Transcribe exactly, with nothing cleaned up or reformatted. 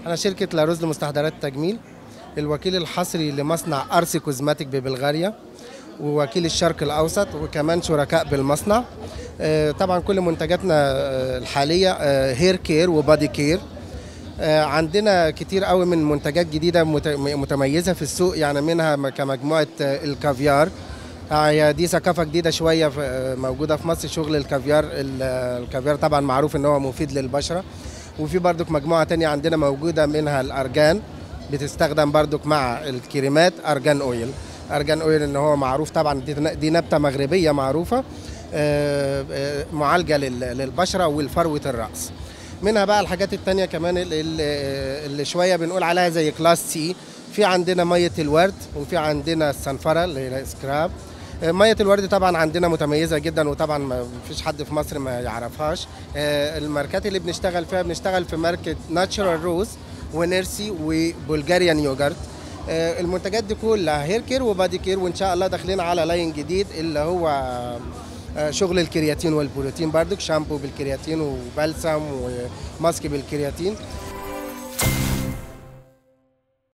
أنا شركة لاروز لمستحضرات التجميل، الوكيل الحصري لمصنع أرسي كوزماتيك ببلغاريا، ووكيل الشرق الأوسط، وكمان شركاء بالمصنع. آه، طبعا كل منتجاتنا آه، الحالية آه، هير كير وبادي كير. آه، عندنا كتير قوي من منتجات جديدة مت- متميزة في السوق، يعني منها م- كمجموعة آه، الكافيار. آه، هي دي ثقافة جديدة شوية في- آه، موجودة في مصر، شغل الكافيار. ال- آه، الكافيار طبعا معروف ان هو مفيد للبشرة. وفي برضك مجموعة تانية عندنا موجودة منها الأرجان، بتستخدم برضك مع الكريمات. أرجان أويل، أرجان أويل ان هو معروف طبعا، دي دي نبتة مغربية معروفة، آه، آه، معالجة لل- للبشرة والفروة الرأس. منها بقى الحاجات التانية كمان ال- ال- اللي شوية بنقول عليها زي كلاس سي. في عندنا مية الورد، وفي عندنا الصنفرة اللي هي سكراب. آه، مية الورد طبعا عندنا متميزة جدا، وطبعا ما فيش حد في مصر ما يعرفهاش. آه، الماركات اللي بنشتغل فيها، بنشتغل في ماركة ناتشورال روز ونيرسي وبلغاريان يوجرت. آه، المنتجات دي كلها هير كير وبادي كير، وان شاء الله داخلين على لاين جديد اللي هو آه، شغل الكرياتين والبروتين، بردك شامبو بالكرياتين وبلسم وماسك بالكرياتين.